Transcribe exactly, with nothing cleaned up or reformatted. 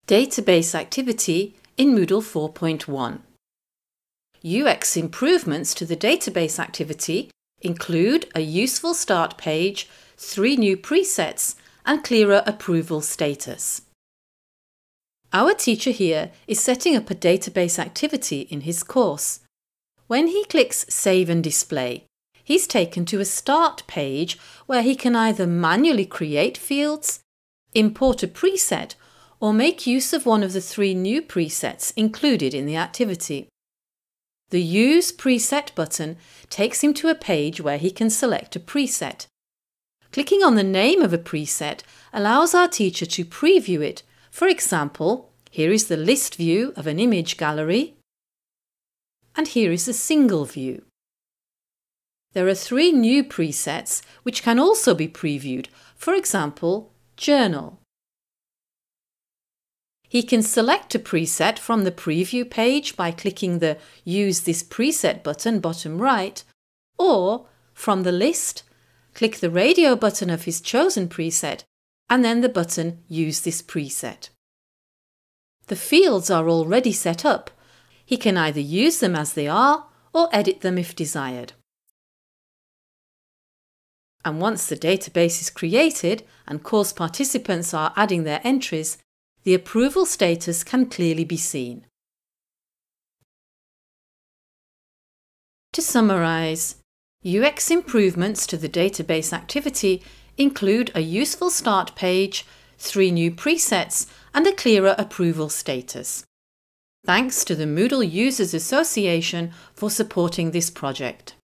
Database activity in Moodle four point one. U X improvements to the database activity include a useful start page, three new presets, and clearer approval status. Our teacher here is setting up a database activity in his course. When he clicks Save and Display, he's taken to a start page where he can either manually create fields, import a preset, or make use of one of the three new presets included in the activity. The Use Preset button takes him to a page where he can select a preset. Clicking on the name of a preset allows our teacher to preview it. For example, here is the list view of an image gallery, and here is the single view. There are three new presets which can also be previewed, for example, Journal. He can select a preset from the preview page by clicking the Use this preset button bottom right, or from the list, click the radio button of his chosen preset and then the button Use this preset. The fields are already set up. He can either use them as they are or edit them if desired. And once the database is created and course participants are adding their entries, the approval status can clearly be seen. To summarise, U X improvements to the database activity include a useful start page, three new presets, and a clearer approval status. Thanks to the Moodle Users Association for supporting this project.